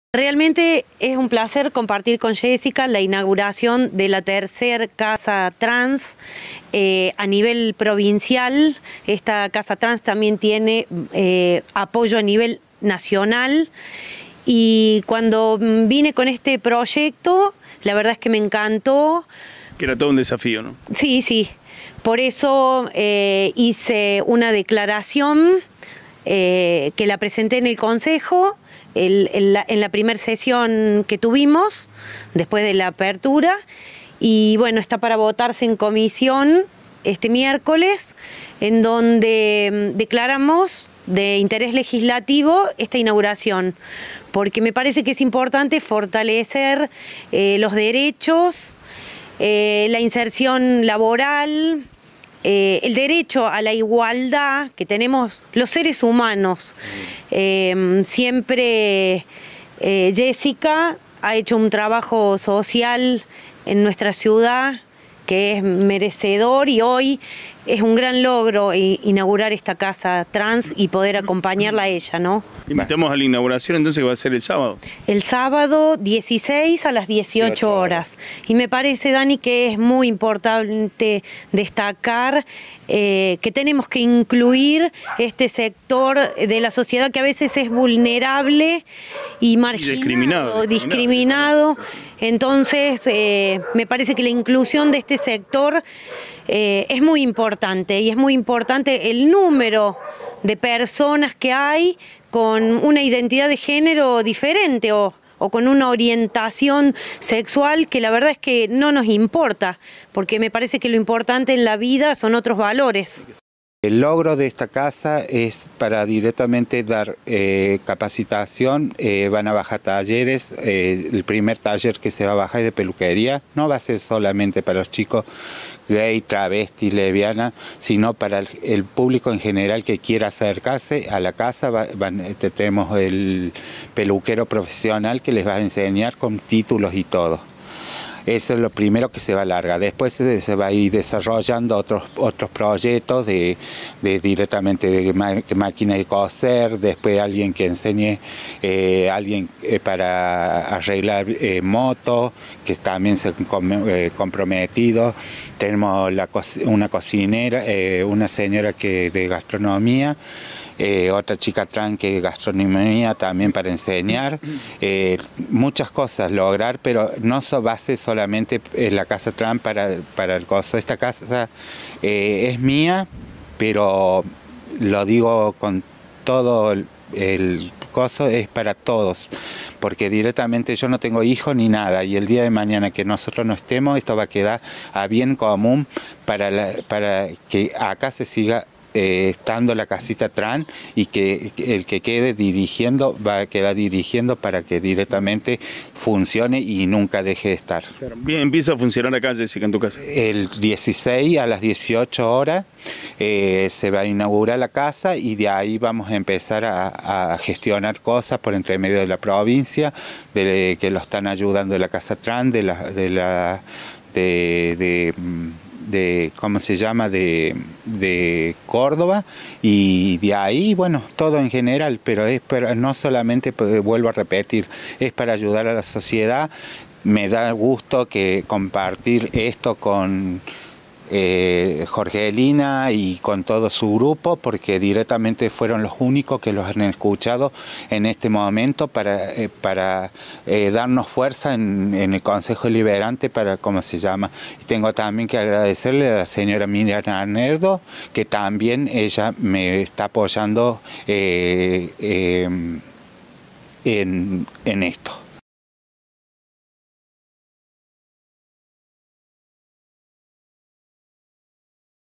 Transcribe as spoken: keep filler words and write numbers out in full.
Realmente es un placer compartir con Jessica la inauguración de la tercera casa trans eh, a nivel provincial. Esta casa trans también tiene eh, apoyo a nivel nacional, y cuando vine con este proyecto, la verdad es que me encantó. Que era todo un desafío, ¿no? Sí, sí. Por eso eh, hice una declaración eh, que la presenté en el Consejo. El, en la, en la primera sesión que tuvimos, después de la apertura, y bueno, está para votarse en comisión este miércoles, en donde declaramos de interés legislativo esta inauguración, porque me parece que es importante fortalecer eh, los derechos, eh, la inserción laboral, Eh, el derecho a la igualdad que tenemos los seres humanos. Eh, siempre eh, Jessica ha hecho un trabajo social en nuestra ciudad que es merecedor, y hoy es un gran logro inaugurar esta casa trans y poder acompañarla a ella, ¿no? Invitamos a la inauguración, entonces, que va a ser el sábado. El sábado dieciséis a las dieciocho horas. Y me parece, Dani, que es muy importante destacar eh, que tenemos que incluir este sector de la sociedad que a veces es vulnerable y marginado, y discriminado, discriminado. Entonces, eh, me parece que la inclusión de este sector eh, es muy importante, y es muy importante el número de personas que hay con una identidad de género diferente o, o con una orientación sexual que la verdad es que no nos importa, porque me parece que lo importante en la vida son otros valores. El logro de esta casa es para directamente dar eh, capacitación, eh, van a bajar talleres, eh, el primer taller que se va a bajar es de peluquería, no va a ser solamente para los chicos gay, travesti, lesbiana, sino para el, el público en general que quiera acercarse a la casa. Va, van, tenemos el peluquero profesional que les va a enseñar con títulos y todo. Eso es lo primero que se va a alargar. Después se, se va a ir desarrollando otros, otros proyectos de, de directamente de máquina de coser, después alguien que enseñe, eh, alguien eh, para arreglar eh, motos, que también se han eh, comprometido. Tenemos la, una cocinera, eh, una señora que de gastronomía, Eh, otra chica trans que gastronomía también para enseñar, eh, muchas cosas lograr, pero no so base solamente en la casa trans para, para el gozo. Esta casa eh, es mía, pero lo digo con todo el, el gozo, es para todos, porque directamente yo no tengo hijos ni nada, y el día de mañana que nosotros no estemos, esto va a quedar a bien común para, la, para que acá se siga Eh, estando la casita trans, y que el que quede dirigiendo va a quedar dirigiendo para que directamente funcione y nunca deje de estar. Bien, empieza a funcionar acá, Jessica, en tu casa. El dieciséis a las dieciocho horas eh, se va a inaugurar la casa, y de ahí vamos a empezar a, a gestionar cosas por entre medio de la provincia, de, que lo están ayudando de la casa trans, de la... De la de, de, de ¿cómo se llama?, de, de Córdoba, y de ahí, bueno, todo en general, pero es pero no solamente, vuelvo a repetir, es para ayudar a la sociedad. Me da gusto que compartir esto con eh, Jorgelina y con todo su grupo, porque directamente fueron los únicos que los han escuchado en este momento para, eh, para eh, darnos fuerza en, en el Consejo Deliberante, para, ¿cómo se llama? Y tengo también que agradecerle a la señora Miriam Arnerdo, que también ella me está apoyando eh, eh, en, en esto.